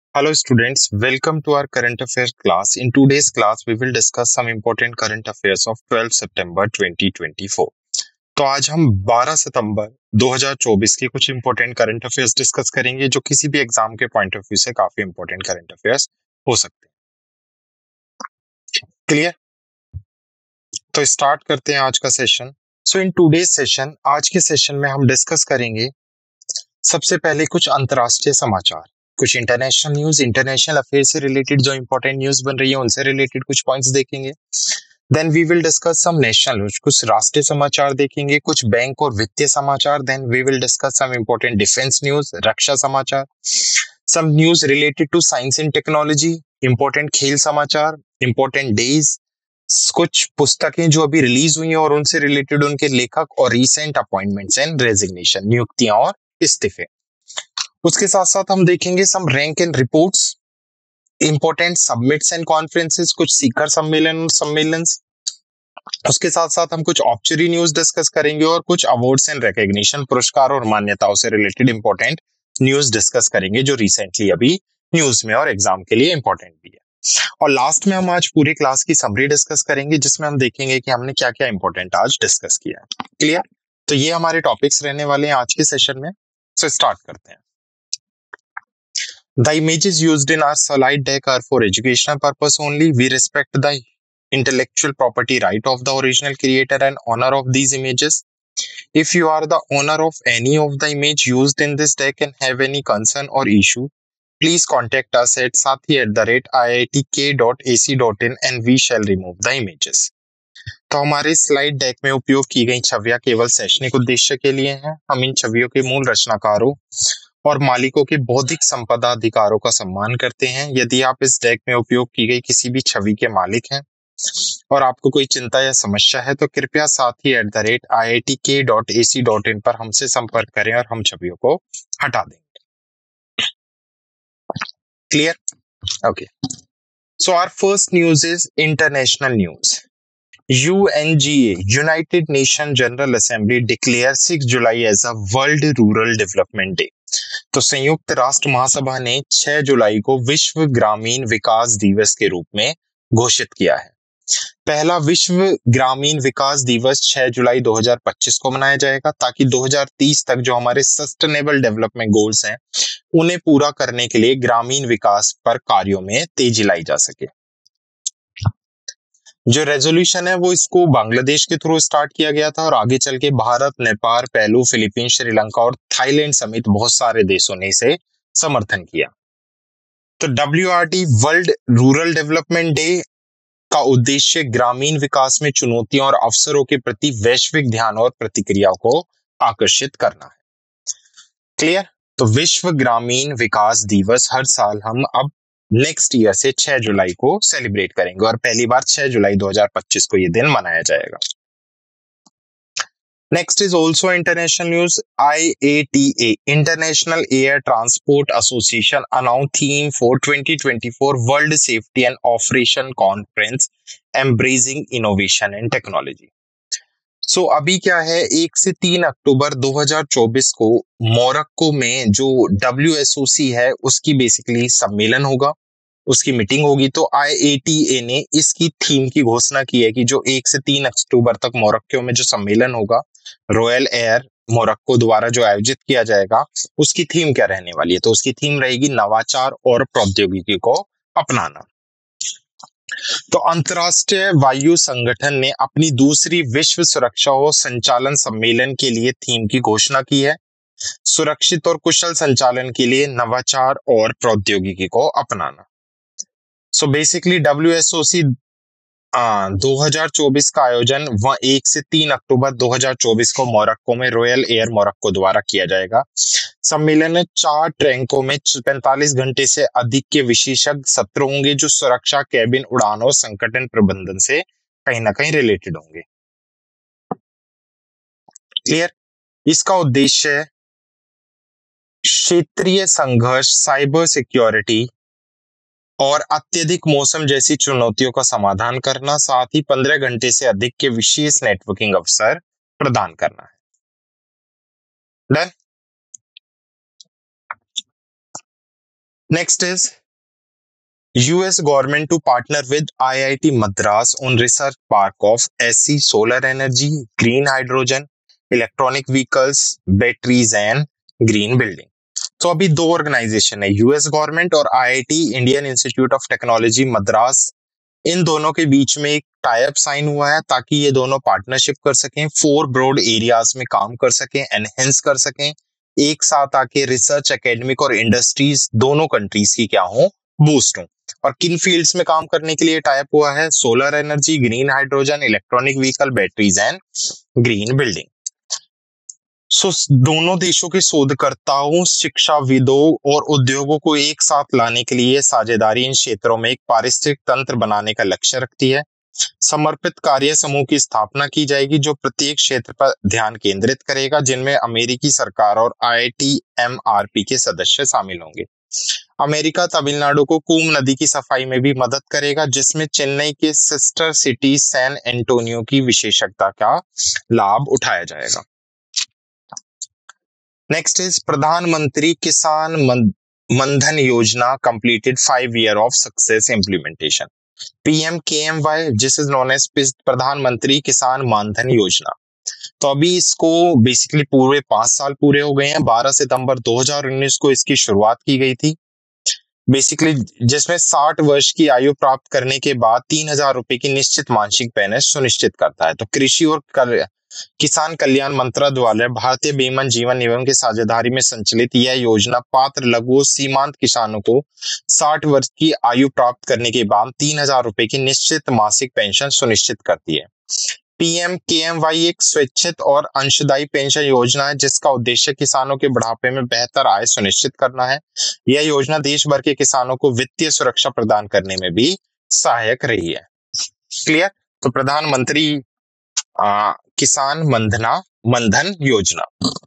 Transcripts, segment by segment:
Hello students, welcome to our current affairs class. In today's class, we will discuss some important current affairs of 12 September 2024. तो आज हम 12 सितंबर 2024 के कुछ important current affairs discuss करेंगे जो किसी भी एग्जाम के पॉइंट ऑफ व्यू से काफी इंपॉर्टेंट करंट अफेयर्स हो सकते हैं। क्लियर? तो स्टार्ट करते हैं आज का session. So in today's session, आज के सेशन में हम डिस्कस करेंगे सबसे पहले कुछ अंतर्राष्ट्रीय समाचार, कुछ इंटरनेशनल न्यूज, इंटरनेशनल अफेयर से रिलेटेड जो इंपॉर्टेंट न्यूज बन रही है उनसे रिलेटेड कुछ पॉइंट्स देखेंगे। Then we will discuss some national news, कुछ राष्ट्रीय समाचार देखेंगे, कुछ बैंक और वित्तीय समाचार। Then we will discuss some important defence news, रक्षा समाचार, some news related to science and technology, important खेल समाचार, इंपॉर्टेंट डेज, कुछ पुस्तकें जो अभी रिलीज हुई हैं और उनसे रिलेटेड उनके लेखक, और रीसेंट अपॉइंटमेंट्स एंड रेजिग्नेशन, नियुक्तियां और इस्तीफे। उसके साथ साथ हम देखेंगे some rank and reports, important summits and conferences, कुछ शिखर सम्मेलन। उसके साथ साथ हम कुछ ऑब्चरी न्यूज डिस्कस करेंगे और कुछ अवार्ड्स एंड रिकॉग्निशन, पुरस्कार और मान्यताओं से रिलेटेड इंपॉर्टेंट न्यूज डिस्कस करेंगे जो रिसेंटली अभी न्यूज में और एग्जाम के लिए इंपॉर्टेंट भी है। और लास्ट में हम आज पूरी क्लास की समरी डिस्कस करेंगे जिसमें हम देखेंगे कि हमने क्या क्या इंपॉर्टेंट आज डिस्कस किया है। क्लियर? तो ये हमारे टॉपिक्स रहने वाले हैं आज के सेशन में। सो स्टार्ट करते हैं। The images used in our slide deck are for educational purpose only. We respect the intellectual property right of the original creator and owner of these images. If you are the owner of any of the image used in this deck and have any concern or issue, please contact us at sathi@iitk.ac.in and we shall remove the images. तो हमारे slide deck में उपयोग की गई छवियां केवल शैक्षणिक उद्देश्य के लिए हैं। हम इन छवियों के मूल रचनाकारों और मालिकों के बौद्धिक संपदा अधिकारों का सम्मान करते हैं। यदि आप इस डेक में उपयोग की गई किसी भी छवि के मालिक हैं और आपको कोई चिंता या समस्या है तो कृपया sathi@iitk.ac.in पर हमसे संपर्क करें और हम छवियों को हटा देंगे। Clear? Okay. So our first news is international news. UNGA, United Nations General Assembly declare 6 July as a World Rural Development Day. तो संयुक्त राष्ट्र महासभा ने 6 जुलाई को विश्व ग्रामीण विकास दिवस के रूप में घोषित किया है। पहला विश्व ग्रामीण विकास दिवस 6 जुलाई 2025 को मनाया जाएगा ताकि 2030 तक जो हमारे सस्टेनेबल डेवलपमेंट गोल्स हैं उन्हें पूरा करने के लिए ग्रामीण विकास पर कार्यों में तेजी लाई जा सके। जो रेजोल्यूशन है वो इसको बांग्लादेश के थ्रू स्टार्ट किया गया था और आगे चल के भारत, नेपाल, पेरू, फिलीपींस, श्रीलंका और थाईलैंड समेत बहुत सारे देशों ने इसे समर्थन किया। तो WRD world rural development day का उद्देश्य ग्रामीण विकास में चुनौतियों और अवसरों के प्रति वैश्विक ध्यान और प्रतिक्रिया को आकर्षित करना है। क्लियर? तो विश्व ग्रामीण विकास दिवस हर साल हम अब नेक्स्ट ईयर से 6 जुलाई को सेलिब्रेट करेंगे और पहली बार 6 जुलाई 2025 को ये दिन मनाया जाएगा। Next is also international news. IATA, international air transport association, announce theme for 2024 world safety and operation conference embracing innovation and technology. So अभी क्या है, 1 से 3 अक्टूबर 2024 को मोरक्को में जो WSOC है उसकी बेसिकली सम्मेलन होगा, उसकी मीटिंग होगी। तो IATA ने इसकी थीम की घोषणा की है कि जो 1 से 3 अक्टूबर तक मोरक्को में जो सम्मेलन होगा रॉयल एयर मोरक्को द्वारा जो आयोजित किया जाएगा उसकी थीम क्या रहने वाली है। तो उसकी थीम रहेगी नवाचार और प्रौद्योगिकी को अपनाना। तो अंतरराष्ट्रीय वायु संगठन ने अपनी दूसरी विश्व सुरक्षा और संचालन सम्मेलन के लिए थीम की घोषणा की है, सुरक्षित और कुशल संचालन के लिए नवाचार और प्रौद्योगिकी को अपनाना। सो बेसिकली WSOC 2024 का आयोजन 1 से 3 अक्टूबर 2024 को मोरक्को में रॉयल एयर मोरक्को द्वारा किया जाएगा। सम्मेलन में 4 ट्रैकों में 45 घंटे से अधिक के विशेषज्ञ सत्र होंगे जो सुरक्षा, कैबिन, उड़ान और संकटन प्रबंधन से कहीं ना कहीं रिलेटेड होंगे। क्लियर? इसका उद्देश्य क्षेत्रीय संघर्ष, साइबर सिक्योरिटी और अत्यधिक मौसम जैसी चुनौतियों का समाधान करना, साथ ही 15 घंटे से अधिक के विशेष नेटवर्किंग अवसर प्रदान करना है। Done? Next is US government to partner with IIT Madras on research park of SC solar energy, green hydrogen, electronic vehicles, batteries and green building. तो अभी दो ऑर्गेनाइजेशन है, यूएस गवर्नमेंट और IIT Indian Institute of Technology Madras, इन दोनों के बीच में एक टाई अप साइन हुआ है ताकि ये दोनों पार्टनरशिप कर सकें, 4 ब्रॉड एरियाज में काम कर सकें, एनहेंस कर सकें, एक साथ आके रिसर्च, एकेडमिक और इंडस्ट्रीज दोनों कंट्रीज की क्या हो, बूस्ट हो। और किन फील्ड्स में काम करने के लिए टाई अप हुआ है? Solar energy, green hydrogen, electronic vehicle, batteries and green building. So दोनों देशों के शोधकर्ताओं, शिक्षाविदों और उद्योगों को एक साथ लाने के लिए साझेदारी इन क्षेत्रों में एक पारिस्थितिक तंत्र बनाने का लक्ष्य रखती है। समर्पित कार्य समूह की स्थापना की जाएगी जो प्रत्येक क्षेत्र पर ध्यान केंद्रित करेगा, जिनमें अमेरिकी सरकार और IIT-MRP के सदस्य शामिल होंगे। अमेरिका तमिलनाडु को कूम नदी की सफाई में भी मदद करेगा, जिसमें चेन्नई के सिस्टर सिटी सैन एंटोनियो की विशेषज्ञता का लाभ उठाया जाएगा। नेक्स्ट इज प्रधानमंत्री Kisan Mandhan Yojana completed 5 year of success implementation. PMKMY, जिस is known as Pradhan Mantri Kisan मानधन योजना। तो अभी इसको बेसिकली पूरे 5 साल पूरे हो गए हैं। 12 सितंबर 2019 को इसकी शुरुआत की गई थी। बेसिकली जिसमें 60 वर्ष की आयु प्राप्त करने के बाद 3,000 रुपए की निश्चित मासिक पेंशन सुनिश्चित करता है। तो कृषि और किसान कल्याण मंत्रालय, भारतीय बीमा जीवन निगम की साझेदारी में संचालित यह योजना पात्र लघु और सीमांत किसानों को 60 वर्ष की आयु प्राप्त करने के बाद 3,000 रुपए की निश्चित मासिक पेंशन सुनिश्चित करती है। PMKMY एक स्वैच्छिक और अंशदायी पेंशन योजना है जिसका उद्देश्य किसानों के बुढ़ापे में बेहतर आय सुनिश्चित करना है। यह योजना देश भर के किसानों को वित्तीय सुरक्षा प्रदान करने में भी सहायक रही है। क्लियर? तो प्रधानमंत्री किसान मनधन योजना।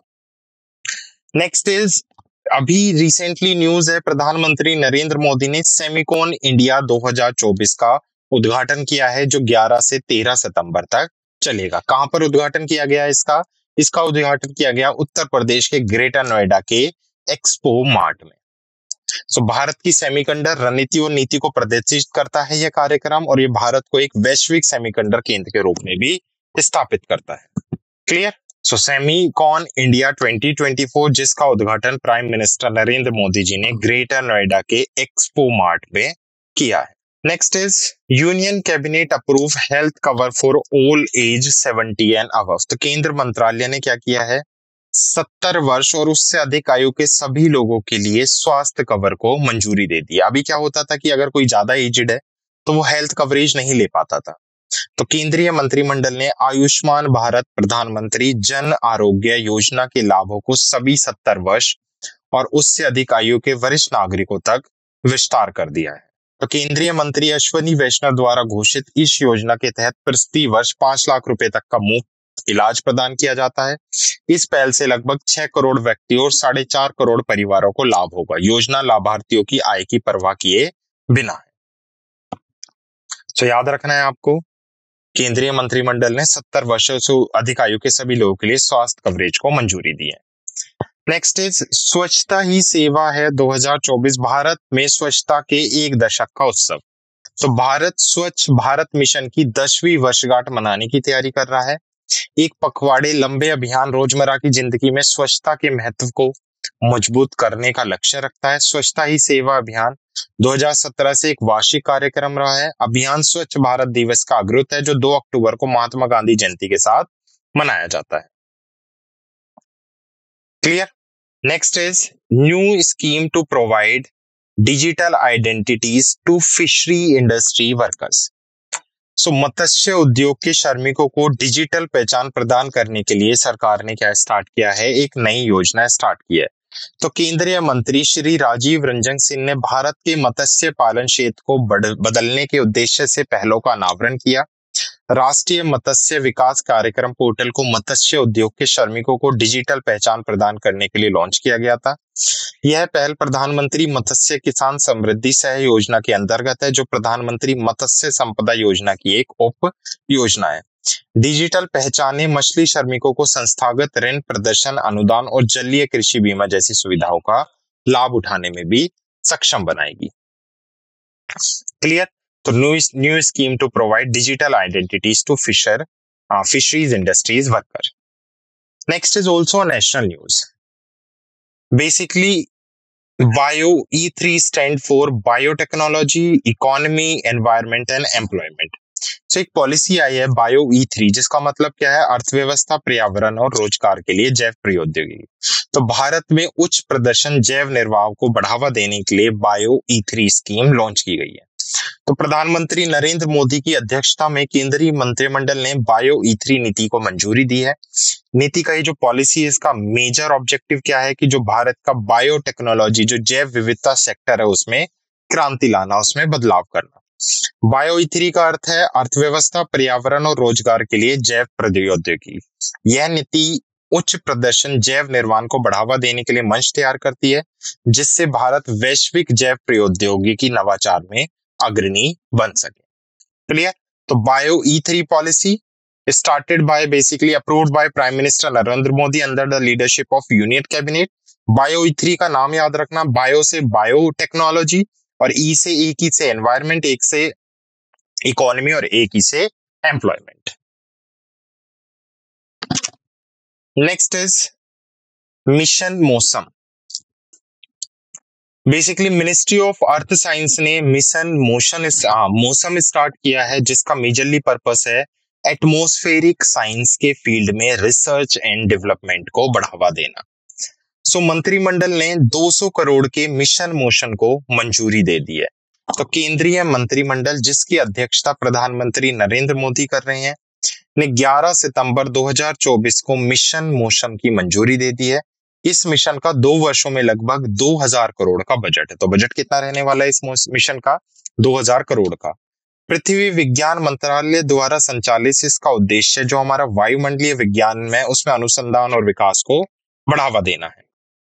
नेक्स्ट इज, अभी रिसेंटली न्यूज है, प्रधानमंत्री नरेंद्र मोदी ने सेमिकॉन इंडिया 2024 का उद्घाटन किया है जो 11 से 13 सितंबर तक चलेगा। कहां पर उद्घाटन किया गया इसका उद्घाटन किया गया उत्तर प्रदेश के ग्रेटर नोएडा के एक्सपो मार्ट में। सो भारत की सेमीकंडक्टर रणनीति और नीति को प्रदर्शित करता है यह कार्यक्रम, और ये भारत को एक वैश्विक सेमीकंडक्टर केंद्र के रूप में भी स्थापित करता है। क्लियर? सो सेमीकॉन इंडिया 2024, जिसका उद्घाटन प्राइम मिनिस्टर नरेंद्र मोदी जी ने ग्रेटर नोएडा के एक्सपो मार्ट में किया है। Next is, union cabinet approve health cover for all age 70 and above. तो केंद्र मंत्रालय ने क्या किया है, 70 वर्ष और उससे अधिक आयु के सभी लोगों के लिए स्वास्थ्य कवर को मंजूरी दे दी। अभी क्या होता था कि अगर कोई ज्यादा एजड है तो वो हेल्थ कवरेज नहीं ले पाता था। तो केंद्रीय मंत्रिमंडल ने आयुष्मान भारत प्रधानमंत्री जन आरोग्य योजना के लाभों को सभी 70 वर्ष और उससे अधिक आयु के वरिष्ठ नागरिकों तक विस्तार कर दिया है। तो केंद्रीय मंत्री अश्विनी वैष्णव द्वारा घोषित इस योजना के तहत प्रति वर्ष 5 लाख रुपए तक का मुफ्त इलाज प्रदान किया जाता है। इस पहल से लगभग 6 करोड़ व्यक्ति और 4.5 करोड़ परिवारों को लाभ होगा। योजना लाभार्थियों की आय की परवाह किए बिना है। तो याद रखना है आपको, केंद्रीय मंत्रिमंडल ने 70 वर्षों से अधिक आयु के सभी लोगों के लिए स्वास्थ्य कवरेज को मंजूरी दी है। नेक्स्ट इज, स्वच्छता ही सेवा है 2024, भारत में स्वच्छता के 1 दशक का उत्सव। तो भारत स्वच्छ भारत मिशन की 10वीं वर्षगांठ मनाने की तैयारी कर रहा है। एक पखवाड़े लंबे अभियान रोजमर्रा की जिंदगी में स्वच्छता के महत्व को मजबूत करने का लक्ष्य रखता है। स्वच्छता ही सेवा अभियान 2017 से एक वार्षिक कार्यक्रम रहा है। अभियान स्वच्छ भारत दिवस का अग्रदूत है जो 2 अक्टूबर को महात्मा गांधी जयंती के साथ मनाया जाता है। Clear? Next is, new scheme to provide digital identities to fishery industry workers. So मत्स्य उद्योग के श्रमिकों को डिजिटल पहचान प्रदान करने के लिए सरकार ने क्या स्टार्ट किया है, एक नई योजना स्टार्ट की है। तो केंद्रीय मंत्री श्री राजीव रंजन सिंह ने भारत के मत्स्य पालन क्षेत्र को बदलने के उद्देश्य से पहलों का अनावरण किया। राष्ट्रीय मत्स्य विकास कार्यक्रम पोर्टल को मत्स्य उद्योग के श्रमिकों को डिजिटल पहचान प्रदान करने के लिए लॉन्च किया गया था। यह पहल प्रधानमंत्री मत्स्य किसान समृद्धि सह योजना के अंतर्गत है जो प्रधानमंत्री मत्स्य संपदा योजना की एक उप योजना है। डिजिटल पहचाने मछली श्रमिकों को संस्थागत ऋण, प्रदर्शन, अनुदान और जलीय कृषि बीमा जैसी सुविधाओं का लाभ उठाने में भी सक्षम बनाएगी। क्लियर। तो new scheme to provide digital identities to fisheries industries worker. Next is also national news. Basically bio E3 stand for biotechnology, economy, environment and employment. तो एक पॉलिसी आई है बायो E3, जिसका मतलब क्या है, अर्थव्यवस्था, पर्यावरण और रोजगार के लिए जैव प्रौद्योगिकी। तो भारत में उच्च प्रदर्शन जैव निर्वाह को बढ़ावा देने के लिए बायो E3 स्कीम लॉन्च की गई है। तो प्रधानमंत्री नरेंद्र मोदी की अध्यक्षता में केंद्रीय मंत्रिमंडल ने बायो E3 नीति को मंजूरी दी है। नीति का ये जो पॉलिसी है, इसका मेजर ऑब्जेक्टिव क्या है कि जो भारत का बायोटेक्नोलॉजी, जो जैव विविधता सेक्टर है, उसमें क्रांति लाना, उसमें बदलाव करना। बायो E3 का अर्थ है अर्थव्यवस्था, पर्यावरण और रोजगार के लिए जैव प्रौद्योगिकी। यह नीति उच्च प्रदर्शन जैव निर्माण को बढ़ावा देने के लिए मंच तैयार करती है, जिससे भारत वैश्विक जैव प्रौद्योगिकी नवाचार में अग्रणी बन सके। क्लियर। तो bio E3 policy started by basically approved by Prime Minister Narendra Modi under the leadership of union cabinet. Bio E3 का नाम याद रखना, बायो से बायोटेक्नोलॉजी और ई से एक ही से एनवायरमेंट, एक से इकोनॉमी और एक ही से employment. Next is mission Mausam. Basically ministry of earth science ने मिशन मौसम स्टार्ट किया है, जिसका मेजरली पर्पस है एटमॉस्फेरिक साइंस के फील्ड में रिसर्च एंड डेवलपमेंट को बढ़ावा देना। सो मंत्रिमंडल ने 200 करोड़ के मिशन मोशन को मंजूरी दे दी है। तो केंद्रीय मंत्रिमंडल, जिसकी अध्यक्षता प्रधानमंत्री नरेंद्र मोदी कर रहे हैं, ने 11 सितंबर 2024 को मिशन मोशन की मंजूरी दे दी है। इस मिशन का 2 वर्षों में लगभग 2000 करोड़ का बजट है। तो बजट कितना रहने वाला है इस मिशन का? 2000 करोड़ का। पृथ्वी विज्ञान मंत्रालय द्वारा संचालित इसका उद्देश्य जो हमारा वायुमंडलीय विज्ञान में, उसमें अनुसंधान और विकास को बढ़ावा देना है।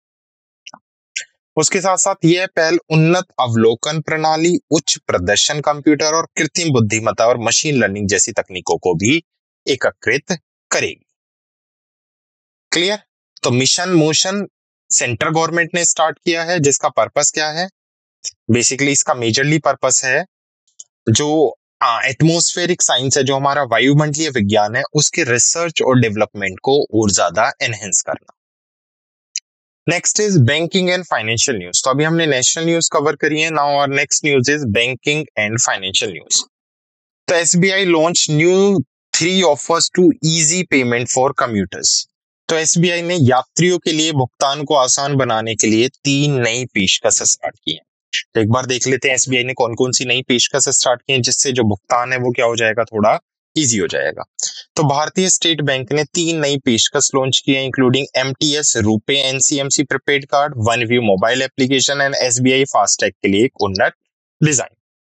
उसके साथ साथ यह पहल उन्नत अवलोकन प्रणाली, उच्च प्रदर्शन कंप्यूटर और कृत्रिम बुद्धिमत्ता और मशीन लर्निंग जैसी तकनीकों को भी एकीकृत करेगी। क्लियर। तो मिशन मोशन सेंट्रल गवर्नमेंट ने स्टार्ट किया है, जिसका पर्पस क्या है? बेसिकली इसका मेजरली पर्पस है जो एटमॉस्फेरिक साइंस है, जो हमारा वायुमंडलीय विज्ञान है, उसके रिसर्च और डेवलपमेंट को और ज्यादा एनहेंस करना। Next is banking and financial news. तो अभी हमने नेशनल न्यूज कवर करी है, now our next news is banking and financial news. तो SBI launch new 3 offers to easy payment for commuters. तो SBI ने यात्रियों के लिए भुगतान को आसान बनाने के लिए 3 नई पेशकश स्टार्ट की है। तो एक बार देख लेते हैं SBI ने कौन कौन सी नई पेशकश स्टार्ट की है, जिससे जो भुगतान है वो क्या हो जाएगा, थोड़ा इजी हो जाएगा। तो भारतीय स्टेट बैंक ने 3 नई पेशकश लॉन्च की है, including MTS RuPay NCMC prepaid card, one view mobile application and SBI FASTag के लिए एक उन्नत डिजाइन।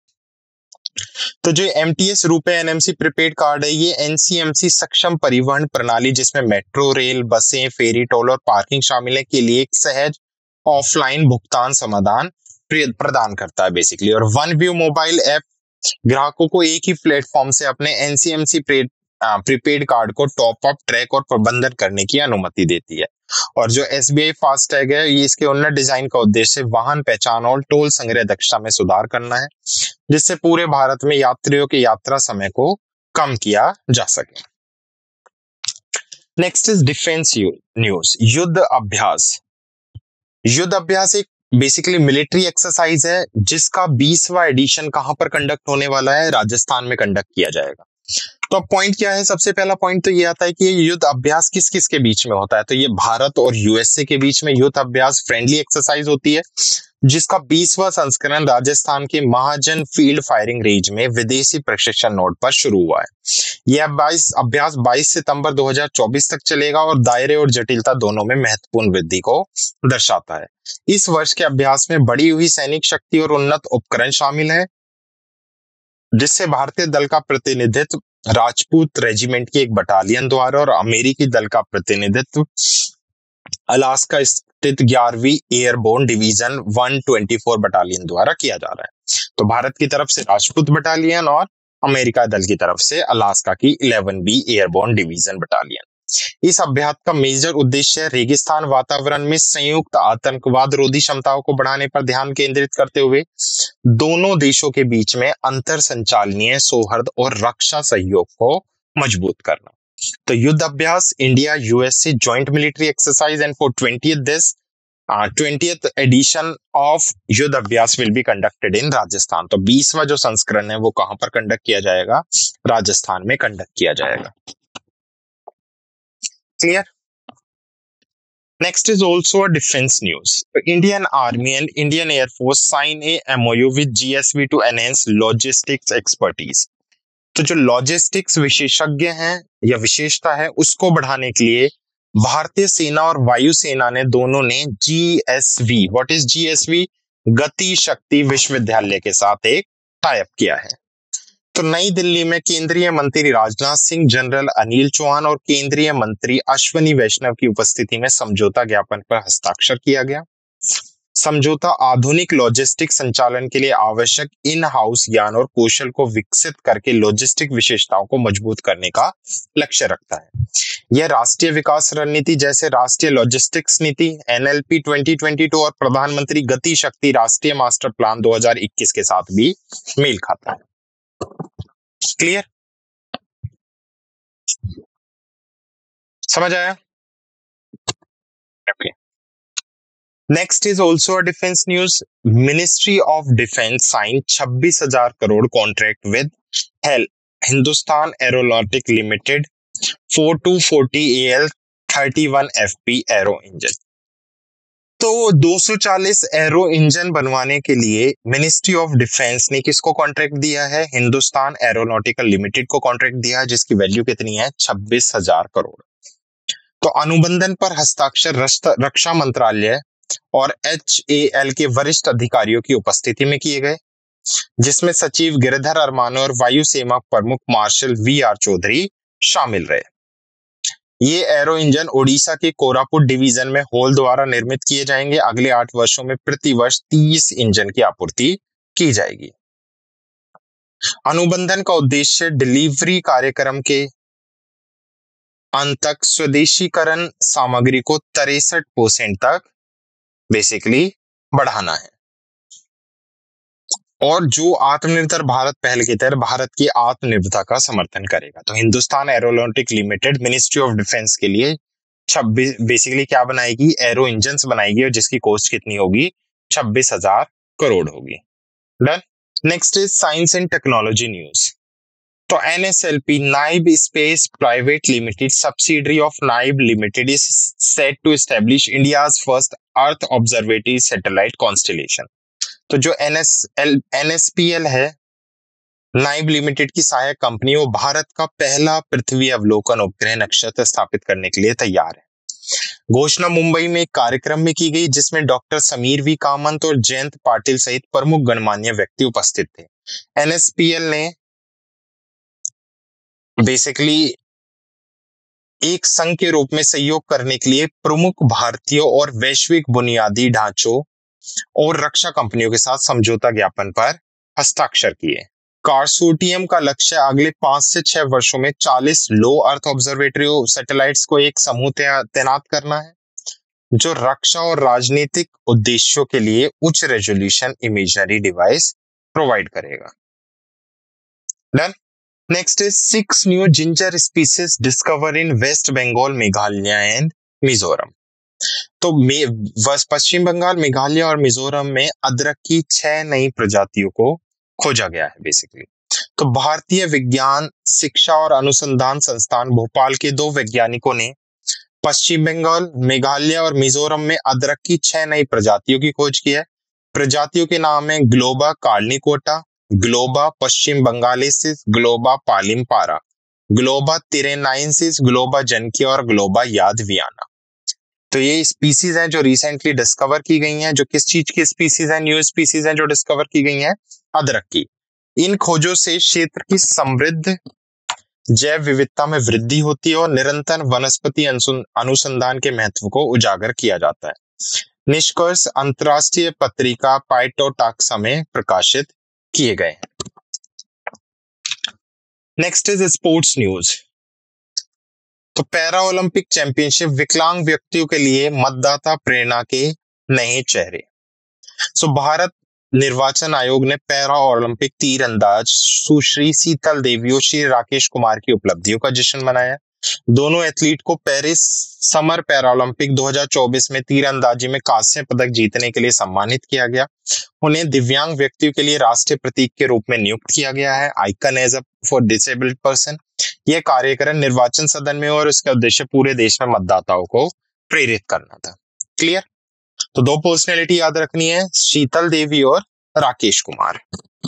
तो जो MTS RuPay NMC prepaid card है, ये NCMC सक्षम परिवहन प्रणाली, जिसमें मेट्रो, रेल, बसें, फेरी, टोल और पार्किंग शामिल है, के लिए एक सहज ऑफलाइन भुगतान समाधान प्रदान करता है बेसिकली। और वन व्यू मोबाइल ऐप ग्राहकों को एक ही प्लेटफॉर्म से अपने NCMC प्रीपेड कार्ड को टॉप अप, ट्रैक और प्रबंधन करने की अनुमति देती है। और जो SBI फास्टैग है, ये इसके उन्नत डिजाइन का उद्देश्य वाहन पहचान और टोल संग्रह दक्षता में सुधार करना है, जिससे पूरे भारत में यात्रियों के यात्रा समय को कम किया जा सके। Next is defence news. Yudh Abhyas. युद्ध अभ्यास एक बेसिकली मिलिट्री एक्सरसाइज है, जिसका 20वां एडिशन कहां पर कंडक्ट होने वाला है? राजस्थान में कंडक्ट किया जाएगा। तो अब पॉइंट क्या है? सबसे पहला पॉइंट तो ये आता है कि ये युद्ध अभ्यास किस किस के बीच में होता है। तो ये भारत और USA के बीच में युद्ध अभ्यास फ्रेंडली एक्सरसाइज होती है, जिसका 20वां संस्करण राजस्थान के महाजन फील्ड फायरिंग रेंज में विदेशी प्रशिक्षण नोड पर शुरू हुआ है। यह अभ्यास 22 सितंबर 2024 तक चलेगा और दायरे और जटिलता दोनों में महत्वपूर्ण वृद्धि को दर्शाता है। इस वर्ष के अभ्यास में बढ़ी हुई सैनिक शक्ति और उन्नत उपकरण शामिल है, जिससे भारतीय दल का प्रतिनिधित्व राजपूत रेजिमेंट की एक बटालियन द्वारा और अमेरिकी दल का प्रतिनिधित्व अलास्का स्थित 11वीं एयरबोर्न डिवीजन 124 बटालियन द्वारा किया जा रहा है। तो भारत की तरफ से राजपूत बटालियन और अमेरिका दल की तरफ से अलास्का की 11वीं एयरबोर्न डिवीजन बटालियन। इस अभ्यास का मेजर उद्देश्य रेगिस्तान वातावरण में संयुक्त आतंकवाद रोधी क्षमताओं को बढ़ाने पर ध्यान केंद्रित करते हुए दोनों देशों के बीच में अंतर संचालनीय सौहार्द और रक्षा सहयोग को मजबूत करना। तो Yudh Abhyas India USA joint military exercise and for 20th edition of Yudh Abhyas will be conducted in Rajasthan. तो 20वां जो संस्करण है वो कहां पर कंडक्ट किया जाएगा? राजस्थान में कंडक्ट किया जाएगा। Clear? Next is also a defense news. Indian Army and Indian Air Force sign a MOU with GSV to enhance logistics expertise. तो जो लॉजिस्टिक्स विशेषज्ञ हैं या विशेषता है उसको बढ़ाने के लिए भारतीय सेना और वायुसेना ने दोनों ने GSV, व्हाट इज GSV? गति शक्ति विश्वविद्यालय के साथ एक टाई अप किया है। तो नई दिल्ली में केंद्रीय मंत्री राजनाथ सिंह, जनरल अनिल चौहान और केंद्रीय मंत्री अश्वनी वैष्णव की उपस्थिति में समझौता ज्ञापन पर हस्ताक्षर किया गया। समझौता आधुनिक लॉजिस्टिक संचालन के लिए आवश्यक इन हाउस ज्ञान और कौशल को विकसित करके लॉजिस्टिक विशेषताओं को मजबूत करने का लक्ष्य रखता है। यह राष्ट्रीय विकास रणनीति जैसे राष्ट्रीय लॉजिस्टिक्स नीति NLP 2022 और प्रधानमंत्री गति शक्ति राष्ट्रीय मास्टर प्लान 2021 के साथ भी मेल खाता है। क्लियर? समझ आया? Okay. Next is also a defence news. Ministry of defence sign 26,000 crore contract with Hindustan aeronautic limited 4240 AL 31 FP aero engine. तो 240 एरो इंजन बनवाने के लिए मिनिस्ट्री ऑफ डिफेंस ने किसको कॉन्ट्रैक्ट दिया है? हिंदुस्तान एरोनॉटिकल लिमिटेड को कॉन्ट्रैक्ट दिया है, जिसकी वैल्यू कितनी है? 26,000 करोड़। तो अनुबंधन पर हस्ताक्षर रक्षा मंत्रालय और HAL के वरिष्ठ अधिकारियों की उपस्थिति में किए गए, जिसमें सचिव गिरिधर अरमाने और वायुसेना प्रमुख मार्शल VR चौधरी शामिल रहे। ये एरो इंजन ओडिशा के कोरापुट डिवीजन में होल द्वारा निर्मित किए जाएंगे। अगले 8 वर्षों में प्रति वर्ष 30 इंजन की आपूर्ति की जाएगी। अनुबंधन का उद्देश्य डिलीवरी कार्यक्रम के अंत तक स्वदेशीकरण सामग्री को 63% तक बेसिकली बढ़ाना है और जो आत्मनिर्भर भारत पहल के तहत भारत की आत्मनिर्भरता का समर्थन करेगा। तो Hindustan aeronautic limited ministry of defence के लिए 26 बेसिकली क्या बनाएगी? एरो इंजन्स बनाएगी और जिसकी कॉस्ट कितनी होगी? 26,000 करोड़ होगी। Done. Next is science and technology news. तो NSLP Nibe space private limited subsidiary of Nibe limited is set to establish India's first earth observatory satellite constellation. तो जो NSPL है नाइब लिमिटेड की सहायक कंपनी, वो भारत का पहला पृथ्वी अवलोकन उपग्रह नक्षत्र स्थापित करने के लिए तैयार है। घोषणा मुंबई में एक कार्यक्रम में की गई जिसमें डॉक्टर समीर V कामत और जयंत पाटिल सहित प्रमुख गणमान्य व्यक्ति उपस्थित थे। NSPL ने बेसिकली एक संघ के रूप में सहयोग करने के लिए प्रमुख भारतीय और वैश्विक बुनियादी ढांचों और रक्षा कंपनियों के साथ समझौता ज्ञापन पर हस्ताक्षर किए। कंसोर्टियम का लक्ष्य अगले 5 से 6 वर्षों में 40 लो अर्थ ऑब्जर्वेटरी सैटेलाइट्स को एक समूह तैनात करना है, जो रक्षा और राजनीतिक उद्देश्यों के लिए उच्च रेजोल्यूशन इमेजरी डिवाइस प्रोवाइड करेगा। Done. Next is 6 new ginger species discover in west Bengal, Meghalaya and Mizoram. तो पश्चिम बंगाल, मेघालय और मिजोरम में अदरक की 6 नई प्रजातियों को खोजा गया है बेसिकली। तो भारतीय विज्ञान शिक्षा और अनुसंधान संस्थान भोपाल के 2 वैज्ञानिकों ने पश्चिम बंगाल, मेघालय और मिजोरम में अदरक की 6 नई प्रजातियों की खोज की है। प्रजातियों के नाम है ग्लोबा कार्निकोटा, ग्लोबा पश्चिम बंगालेसिस, ग्लोबा पालिमपारा, ग्लोबा तिरेनाइंसिस, ग्लोबा जनकिया और ग्लोबा यादवियाना। तो ये स्पीसीज हैं जो रिसेंटली डिस्कवर की गई हैं। जो किस चीज की स्पीसीज हैं? न्यू स्पीसीज हैं जो डिस्कवर की गई हैं अदरक की। इन खोजों से क्षेत्र की समृद्ध जैव विविधता में वृद्धि होती है और निरंतर वनस्पति अनुसंधान के महत्व को उजागर किया जाता है। निष्कर्ष अंतरराष्ट्रीय पत्रिका फाइटोटैक्सा में प्रकाशित किए गए। Next is sports news. तो पैरा ओलंपिक चैंपियनशिप विकलांग व्यक्तियों के लिए मतदाता प्रेरणा के नए चेहरे। सो भारत निर्वाचन आयोग ने पैरा ओलंपिक तीरंदाज सुश्री शीतल देवी और श्री राकेश कुमार की उपलब्धियों का जश्न मनाया। दोनों एथलीट को पेरिस समर पैरा ओलंपिक 2024 में तीरंदाजी में कांस्य पदक जीतने के लिए सम्मानित किया गया। उन्हें दिव्यांग व्यक्तियों के लिए राष्ट्रीय प्रतीक के रूप में नियुक्त किया गया है, icon as a for disabled person. यह कार्यक्रम निर्वाचन सदन में और उसका उद्देश्य पूरे देश में मतदाताओं को प्रेरित करना था। क्लियर? तो दो पर्सनैलिटी याद रखनी है, शीतल देवी और Rakesh Kumar.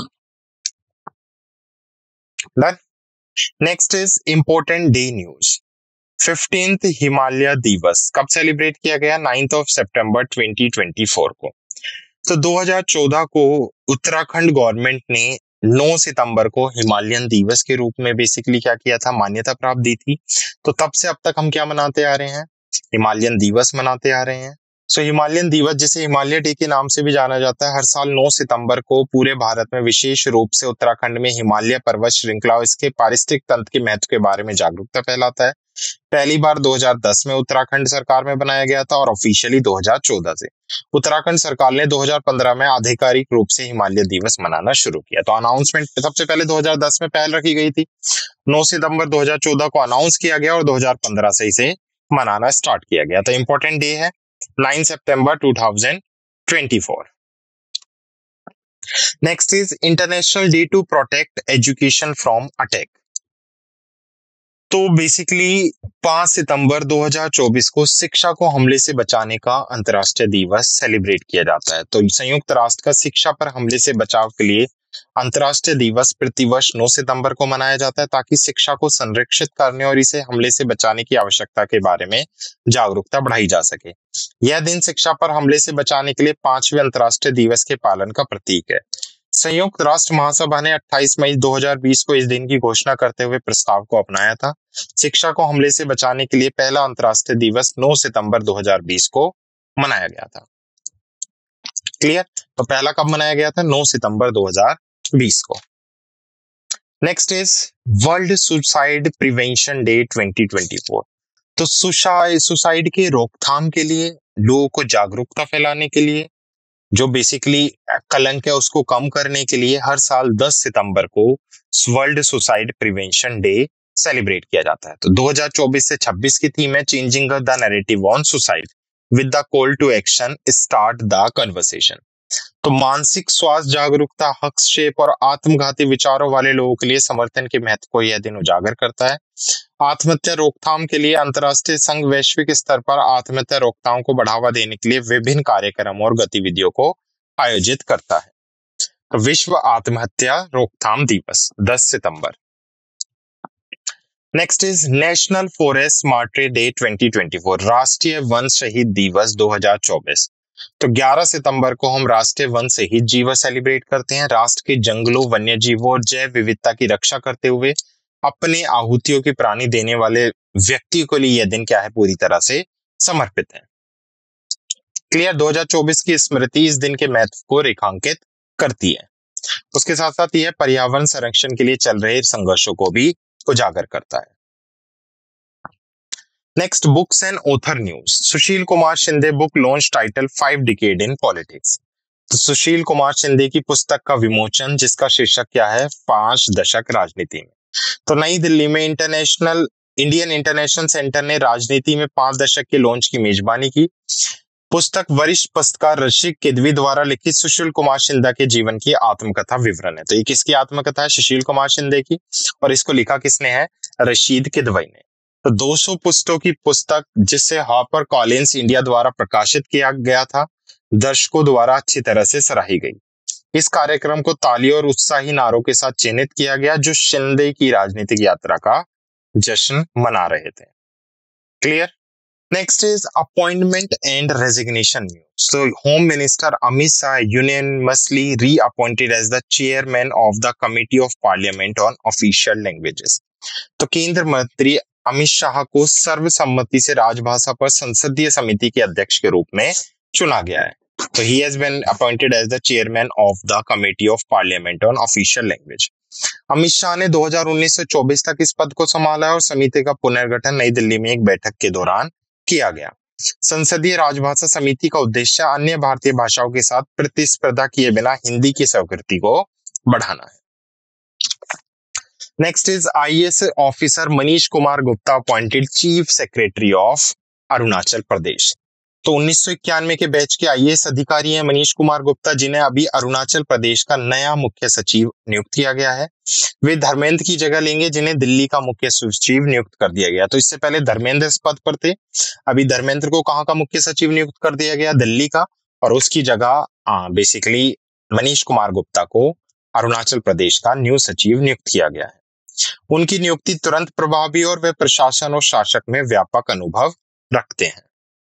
Done. Next is important day news. 15th Himalaya Diwas कब सेलिब्रेट किया गया? 9th ऑफ सितंबर 2024 को। तो 2014 को उत्तराखंड गवर्नमेंट ने 9 सितंबर को हिमालयन दिवस के रूप में बेसिकली क्या किया था, मान्यता प्राप्त दी थी। तो तब से अब तक हम क्या मनाते आ रहे हैं? हिमालयन दिवस मनाते आ रहे हैं। सो हिमालयन दिवस, जिसे हिमालय डे के नाम से भी जाना जाता है, हर साल 9 सितंबर को पूरे भारत में विशेष रूप से उत्तराखंड में हिमालय पर्वत श्रृंखला और इसके पारिस्थितिक तंत्र के महत्व के बारे में जागरूकता फैलाता है। पहली बार 2010 में उत्तराखंड सरकार में बनाया गया था और ऑफिशियली 2014 से। उत्तराखंड सरकार ने 2015 में आधिकारिक रूप से हिमालय दिवस मनाना शुरू किया। तो अनाउंसमेंट सबसे पहले 2010 में पहल रखी गई थी, 9 सितंबर 2014 को अनाउंस किया गया और 2015 से इसे मनाना स्टार्ट किया गया। तो इंपॉर्टेंट डे है 9 सितंबर 2024। Next is international day to protect education from attack. तो बेसिकली 5 सितंबर 2024 को शिक्षा को हमले से बचाने का अंतर्राष्ट्रीय दिवस सेलिब्रेट किया जाता है। तो संयुक्त राष्ट्र का शिक्षा पर हमले से बचाव के लिए अंतर्राष्ट्रीय दिवस प्रतिवर्ष 9 सितंबर को मनाया जाता है, ताकि शिक्षा को संरक्षित करने और इसे हमले से बचाने की आवश्यकता के बारे में जागरूकता बढ़ाई जा सके। यह दिन शिक्षा पर हमले से बचाने के लिए 5वें अंतर्राष्ट्रीय दिवस के पालन का प्रतीक है। संयुक्त राष्ट्र महासभा ने 28 मई 2020 को इस दिन की घोषणा करते हुए प्रस्ताव को अपनाया था। शिक्षा को हमले से बचाने के लिए पहला अंतर्राष्ट्रीय दिवस 9 सितंबर 2020 को मनाया गया था। क्लियर? तो पहला कब मनाया गया था? 9 सितंबर 2020 को। Next is world suicide prevention day 2024। तो सुसाइड के रोकथाम के लिए, लोगों को जागरूकता फैलाने के लिए, जो बेसिकली कलंक है उसको कम करने के लिए हर साल 10 सितंबर को world suicide prevention day celebrate किया जाता है। तो 2024 से 26 की थीम है changing the narrative on suicide with the call to action start the conversation. तो मानसिक स्वास्थ्य जागरूकता, हस्तक्षेप और आत्मघाती विचारों वाले लोगों के लिए समर्थन के महत्व को यह दिन उजागर करता है। आत्महत्या रोकथाम के लिए अंतर्राष्ट्रीय संघ वैश्विक स्तर पर आत्महत्या रोकथाम को बढ़ावा देने के लिए विभिन्न कार्यक्रम और गतिविधियों को आयोजित करता है। तो विश्व आत्महत्या रोकथाम दिवस 10 सितंबर। Next is national forest martyrs day 2024, राष्ट्रीय वन शहीद दिवस 2024। तो 11 सितंबर को हम राष्ट्रीय वन शहीद दिवस सेलिब्रेट करते हैं। राष्ट्र के जंगलों, वन्य जीवों और जैव विविधता की रक्षा करते हुए अपने आहुतियों की प्राणी देने वाले व्यक्ति के लिए यह दिन क्या है, पूरी तरह से समर्पित है। क्लियर? 2024 की स्मृति इस दिन के महत्व को रेखांकित करती है। उसके साथ साथ यह पर्यावरण संरक्षण के लिए चल रहे संघर्षों को भी उजागर करता है। Next, books and author news. Sushil Kumar Shinde book launch title 5 decade in politics. तो सुशील कुमार शिंदे की पुस्तक का विमोचन, जिसका शीर्षक क्या है, 5 दशक राजनीति में। तो नई दिल्ली में इंडियन इंटरनेशनल सेंटर ने राजनीति में 5 दशक के लॉन्च की मेजबानी की। पुस्तक वरिष्ठ पत्रकार रशीद किदवी द्वारा लिखित सुशील कुमार शिंदे के जीवन की आत्मकथा विवरण है। तो ये किसकी आत्मकथा है? सुशील कुमार शिंदे की। और इसको लिखा किसने है? रशीद किदवी ने। तो 200 पुस्तकों की पुस्तक, जिसे हार्पर कॉलिंस इंडिया द्वारा प्रकाशित किया गया था, दर्शकों द्वारा अच्छी तरह से सराही गई। इस कार्यक्रम को तालियों और उत्साही नारों के साथ चिन्हित किया गया, जो शिंदे की राजनीतिक यात्रा का जश्न मना रहे थे। Clear? Next is appointment and resignation news. So home minister Amit Shah unanimously reappointed as the chairman of the committee of parliament on official languages. तो केंद्र मंत्री अमित शाह को सर्वसम्मति से राजभाषा पर संसदीय समिति के अध्यक्ष के रूप में चुना गया है। तो he has been appointed as the chairman of the committee of parliament on official language. Amit Shah ने 2019 से 24 तक इस पद को संभाला और समिति का पुनर्गठन नई दिल्ली में एक बैठक के दौरान किया गया। संसदीय राजभाषा समिति का उद्देश्य अन्य भारतीय भाषाओं के साथ प्रतिस्पर्धा किए बिना हिंदी की स्वीकृति को बढ़ाना है। Next is IAS officer Manish Kumar Gupta appointed chief secretary of Arunachal Pradesh. तो 1991 के बैच के आईएएस अधिकारी हैं मनीष कुमार गुप्ता, जिन्हें अभी अरुणाचल प्रदेश का नया मुख्य सचिव नियुक्त किया गया है। वे धर्मेंद्र की जगह लेंगे, जिन्हें दिल्ली का मुख्य सचिव नियुक्त कर दिया गया। तो इससे पहले धर्मेंद्र इस पद पर थे, अभी धर्मेंद्र को कहाँ का मुख्य सचिव नियुक्त कर दिया गया, दिल्ली का, और उसकी जगह बेसिकली मनीष कुमार गुप्ता को अरुणाचल प्रदेश का न्यू सचिव नियुक्त किया गया है। उनकी नियुक्ति तुरंत प्रभावी और वे प्रशासन और शासक में व्यापक अनुभव रखते हैं।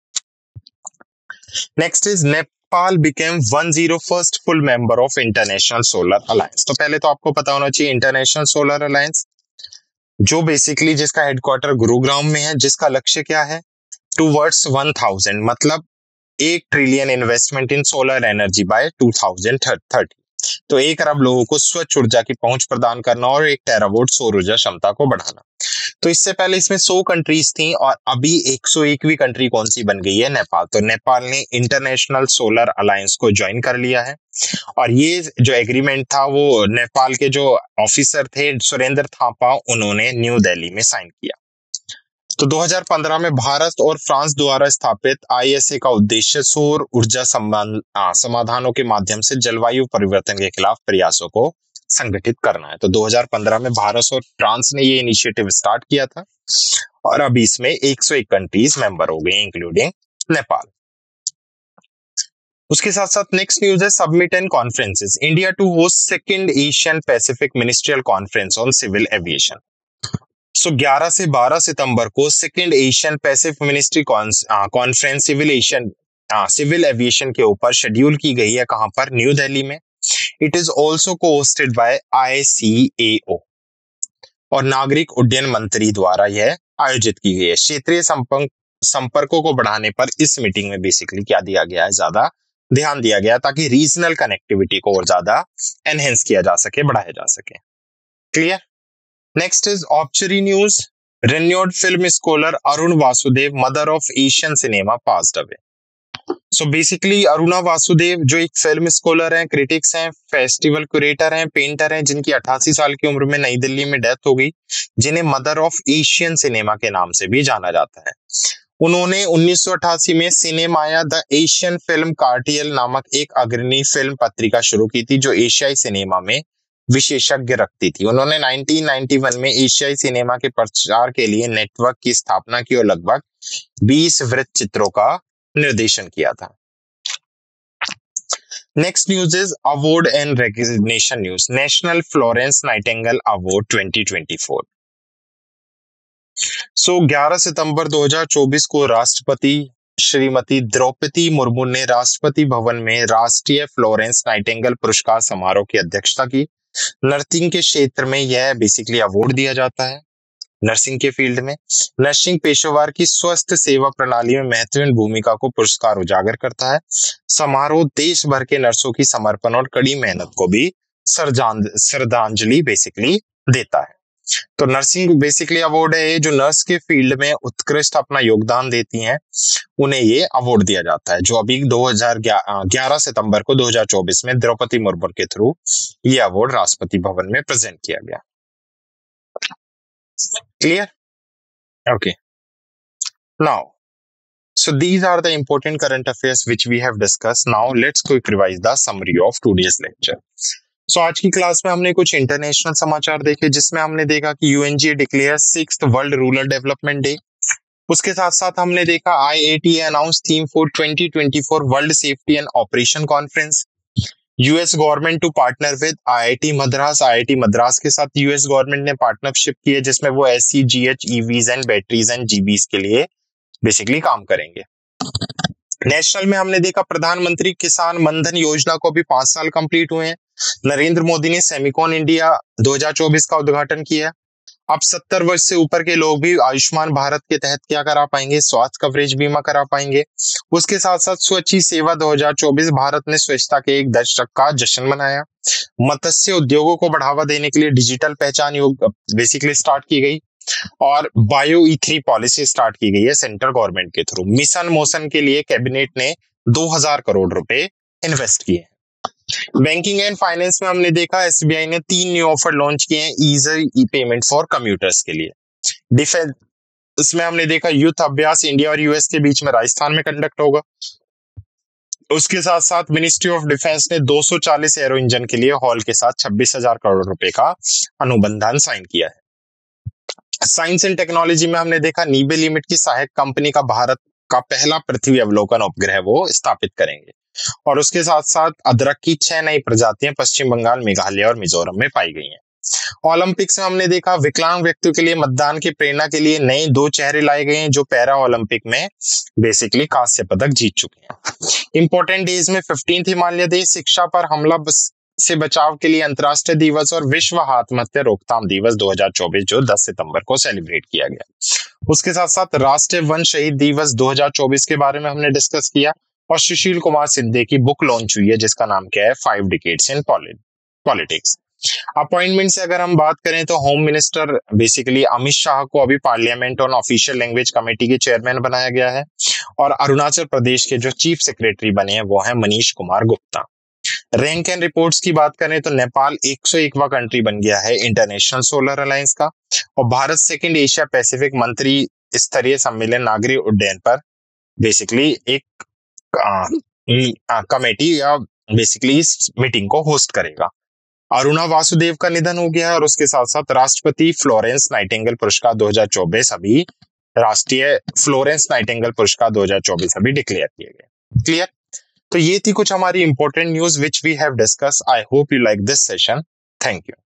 Next is Nepal became 101st full member of international solar alliance. तो पहले तो आपको पता होना चाहिए इंटरनेशनल सोलर अलायंस जो बेसिकली जिसका हेडक्वार्टर गुरुग्राम में है, जिसका लक्ष्य क्या है, टूवर्ड्स 1000 मतलब 1 trillion investment in solar energy by 2030। तो 1 अरब लोगों को स्वच्छ ऊर्जा की पहुंच प्रदान करना और 1 टेरावाट सौर ऊर्जा क्षमता को बढ़ाना। तो इससे पहले इसमें 100 कंट्रीज थी और अभी 101वीं कंट्री कौन सी बन गई है, नेपाल। तो नेपाल ने इंटरनेशनल सोलर अलायंस को ज्वाइन कर लिया है और ये जो एग्रीमेंट था वो नेपाल के जो ऑफिसर थे सुरेंद्र थापा, उन्होंने न्यू दिल्ली में साइन किया। तो 2015 में भारत और फ्रांस द्वारा स्थापित आईएसए का उद्देश्य सौर ऊर्जा समाधानों के माध्यम से जलवायु परिवर्तन के खिलाफ प्रयासों को संगठित करना है। तो 2015 में भारत और फ्रांस ने ये इनिशिएटिव स्टार्ट किया था और अभी इसमें 101 कंट्रीज मेंबर हो गए इंक्लूडिंग नेपाल। उसके साथ साथ नेक्स्ट न्यूज है summit and conferences, India to host second Asian Pacific ministerial conference on civil aviation. So 11 से 12 सितंबर को second Asian Pacific ministry conference civil aviation के ऊपर शेड्यूल की गई है, कहां पर, न्यू दिल्ली में। It is also co hosted by ICAO और नागरिक उड्डयन मंत्री द्वारा यह आयोजित की गई है। क्षेत्रीय संपर्कों को बढ़ाने पर इस मीटिंग में बेसिकली क्या दिया गया है, ज्यादा ध्यान दिया गया ताकि रीजनल कनेक्टिविटी को और ज्यादा एनहेंस किया जा सके, बढ़ाया जा सके। Clear. Next is obituary news, renowned film scholar Arun Vasudev, mother of Asian cinema, passed away. So basically Aruna Vasudev जो एक फिल्म स्कॉलर हैं, क्रिटिक्स हैं, फेस्टिवल क्यूरेटर हैं, पेंटर हैं, जिनकी 88 साल की उम्र में नई दिल्ली में डेथ हो गई, जिन्हें मदर ऑफ एशियन सिनेमा के नाम से भी जाना जाता है। उन्होंने 1988 में Cinemaya the Asian film quarterly नामक एक अग्रणी फिल्म पत्रिका शुरू की थी जो एशियाई सिनेमा में विशेषज्ञ रखती थी। उन्होंने 1991 में एशियाई सिनेमा के प्रचार के लिए नेटवर्क की स्थापना की और लगभग 20 वृत्त चित्रों का निर्देशन किया था। Next news is award and recognition news, national Florence Nightingale award 2024। So 11 सितंबर 2024 को राष्ट्रपति श्रीमती द्रौपदी मुर्मू ने राष्ट्रपति भवन में राष्ट्रीय फ्लोरेंस नाइटिंगेल पुरस्कार समारोह की अध्यक्षता की। नर्सिंग के क्षेत्र में यह बेसिकली अवार्ड दिया जाता है, नर्सिंग के फील्ड में। नर्सिंग पेशेवर की स्वस्थ सेवा प्रणाली में महत्वपूर्ण भूमिका को पुरस्कार उजागर करता है। समारोह देश भर के नर्सों की समर्पण और कड़ी मेहनत को भी श्रद्धांजलि बेसिकली देता है। तो नर्सिंग बेसिकली अवार्ड है जो नर्स के फील्ड में उत्कृष्ट अपना योगदान देती हैं, उन्हें ये अवार्ड दिया जाता है, जो अभी 11 सितंबर को 2024 में द्रौपदी मुर्मू के थ्रू ये अवार्ड राष्ट्रपति भवन में प्रेजेंट किया गया। Clear? Okay, now so these are the important current affairs which we have discussed. Now let's quick revise the summary of today's lecture. So आज की क्लास में हमने कुछ इंटरनेशनल समाचार देखे, जिसमें हमने देखा कि UNGA declare 6th world rural development day. उसके साथ साथ हमने देखा IATA announce theme for 2024 world safety and operation conference. US government to partner with IIT Madras के साथ US गवर्नमेंट ने पार्टनरशिप की है, जिसमें वो SCGH EVs and batteries and GBs के लिए बेसिकली काम करेंगे। नेशनल में हमने देखा प्रधानमंत्री किसान मनधन योजना को भी 5 साल कंप्लीट हुए हैं। नरेंद्र मोदी ने सेमिकॉन इंडिया 2024 का उद्घाटन किया। अब 70 वर्ष से ऊपर के लोग भी आयुष्मान भारत के तहत क्या करा पाएंगे, स्वास्थ्य कवरेज बीमा करा पाएंगे। उसके साथ साथ स्वच्छ ही सेवा 2024, भारत ने स्वच्छता के 1 दशक का जश्न मनाया। मत्स्य उद्योगों को बढ़ावा देने के लिए डिजिटल पहचान योग बेसिकली स्टार्ट की गई, और बायो E3 पॉलिसी स्टार्ट की गई है सेंट्रल गवर्नमेंट के थ्रू। मिशन मोशन के लिए कैबिनेट ने 2000 करोड़ रुपए इन्वेस्ट किए। बैंकिंग एंड फाइनेंस में हमने देखा SBI ने 3 न्यू ऑफर लॉन्च किए हैं इजी पेमेंट फॉर कम्यूटर्स के लिए। डिफेंस इसमें हमने देखा युद्ध अभ्यास इंडिया और US के बीच में राजस्थान में कंडक्ट होगा। उसके साथ साथ मिनिस्ट्री ऑफ डिफेंस ने 240 एरो इंजन के लिए हॉल के साथ 26,000 करोड़ रुपए का अनुबंधन साइन किया है। साइंस एंड टेक्नोलॉजी में हमने देखा नीबे लिमिट की सहायक कंपनी का भारत का पहला पृथ्वी अवलोकन उपग्रह वो स्थापित करेंगे। और उसके साथ साथ अदरक की 6 नई प्रजातियां पश्चिम बंगाल, मेघालय और मिजोरम में पाई गई हैं। ओलंपिक्स में हमने देखा विकलांग व्यक्तियों के लिए मतदान की प्रेरणा के लिए नए 2 चेहरे लाए गए हैं जो पैरा ओलंपिक में बेसिकली कांस्य पदक जीत चुके हैं। इंपॉर्टेंट डेज में 15th हिमालय डे, शिक्षा पर हमला से बचाव के लिए अंतर्राष्ट्रीय दिवस और विश्व आत्महत्या रोकथाम दिवस 2024 जो 10 सितंबर को सेलिब्रेट किया गया। उसके साथ साथ राष्ट्रीय वन शहीद दिवस 2024 के बारे में हमने डिस्कस किया, और सुशील कुमार सिंधे की बुक लॉन्च हुई है जिसका नाम क्या है 5 डिकेड्स इन पॉलिटिक्स। अपॉइंटमेंट से अगर हम बात करें तो home minister basically Amit Shah को अभी parliament on official language committee के चेयरमैन बनाया गया है, और अरुणाचल प्रदेश के जो चीफ सेक्रेटरी बने हैं वो है Manish Kumar Gupta. Rank and reports की बात करें तो नेपाल 101वां कंट्री बन गया है इंटरनेशनल सोलर अलायंस का, और भारत सेकंड एशिया पैसिफिक मंत्री स्तरीय सम्मेलन नागरिक उड्डयन पर बेसिकली एक कमेटी या बेसिकली इस मीटिंग को होस्ट करेगा। अरुणा वासुदेव का निधन हो गया है, और उसके साथ साथ राष्ट्रपति फ्लोरेंस नाइटिंगेल पुरस्कार 2024 अभी राष्ट्रीय फ्लोरेंस नाइटिंगेल पुरस्कार 2024 अभी डिक्लेयर किए गए। क्लियर? तो ये थी कुछ हमारी important news which we have discuss. I hope you like this session. Thank you.